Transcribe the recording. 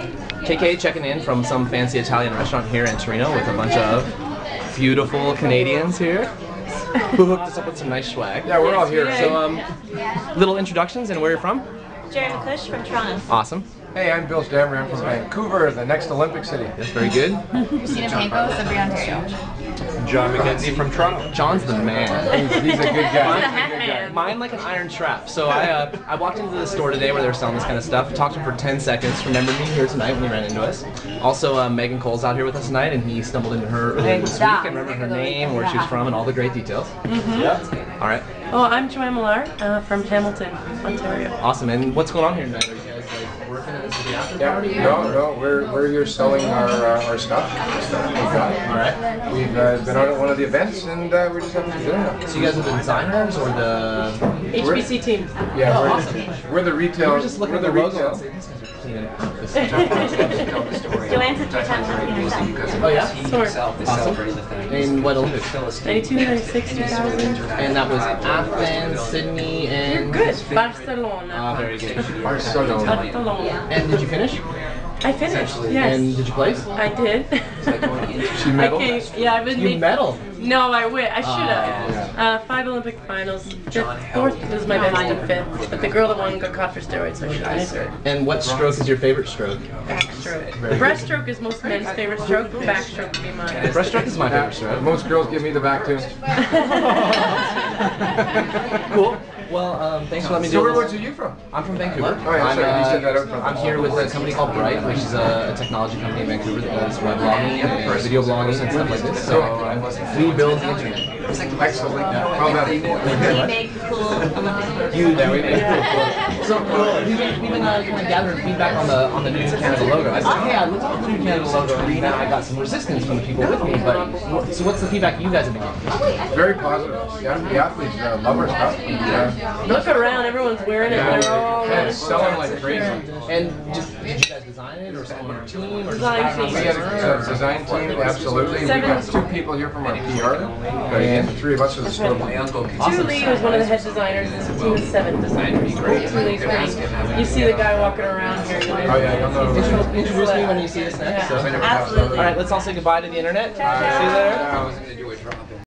KK checking in from some fancy Italian restaurant here in Torino with a bunch of beautiful Canadians here who hooked us up with some nice swag. Yeah, we're all here. So, little introductions and where you're from? Jerry McCush from Toronto. Awesome. Hey, I'm Bill Stammer. I'm from Vancouver, the next Olympic city. That's very good. Christina Panko, Sudbury, Ontario. John McKenzie from Toronto. John's the man. He's a good guy. Mine like an iron trap. So I walked into the store today where they were selling this kind of stuff. Talked to him for 10 seconds. Remembered me here tonight when he ran into us. Also, Megan Cole's out here with us tonight, and he stumbled into her earlier this week and remembered her name, where she was from, and all the great details. Mm-hmm. All right. Oh, I'm Joanne Millar from Hamilton, Ontario. Awesome. And what's going on here tonight? Are you guys like working at the after party? No, we're here selling our stuff. We've got. All right. We've been out at one of the events, and we're just having fun doing it. So you guys are the designers or the HBC team. Yeah, Oh, we're, awesome. we're the retail. We're just looking at the we're logo. retail. Joanne's a two-time champion herself. Oh yeah? Sure. Awesome. In what Olympics? 92, 96, 2000. And that was Athens, Sydney, and... You're good. Barcelona. Ah, very good. Barcelona. Barcelona. And did you finish? I finished, yes. And did you place? I did. She medaled? Yeah, I've been You medal. No, I should have. 5 Olympic finals. Fourth was my best and 5th. But the girl that won got caught for steroids, so I should have made it. And what stroke is your favorite stroke? Backstroke. Breaststroke is most men's favorite stroke. Backstroke would be mine. Breaststroke is my favorite stroke. Most girls give me the back too. Cool. Well, thanks for letting me do So this. where's you from? I'm from Vancouver. Oh, yeah, sorry, you said that out front. I'm here with a company called Bright, which is a technology company in Vancouver that does web blogging and video blogging and stuff like this. So we build the internet. Excellent. Well done. We make cool Olympic We make cool. So we've been kind of gathering feedback on the new Canada logo. I said, hey, I looked at the new Canada logo and then I got some resistance from the people with me. But so what's the feedback you guys have been getting? Very positive. Yeah, the athletes love our stuff. Look around, everyone's wearing it. They're all It's selling like crazy. And did you guys design it or someone on your team? Or Design just team. We had a design team, absolutely. We got 2 people here from our PR, and the 3 of us are the store. Julie was one of the head designers. It's a team of 7 designers. Julie's great. You see the guy walking around here. Oh yeah, you'll know. Introduce me when you see us next. So. Absolutely. All right, let's all say goodbye to the internet. See you there.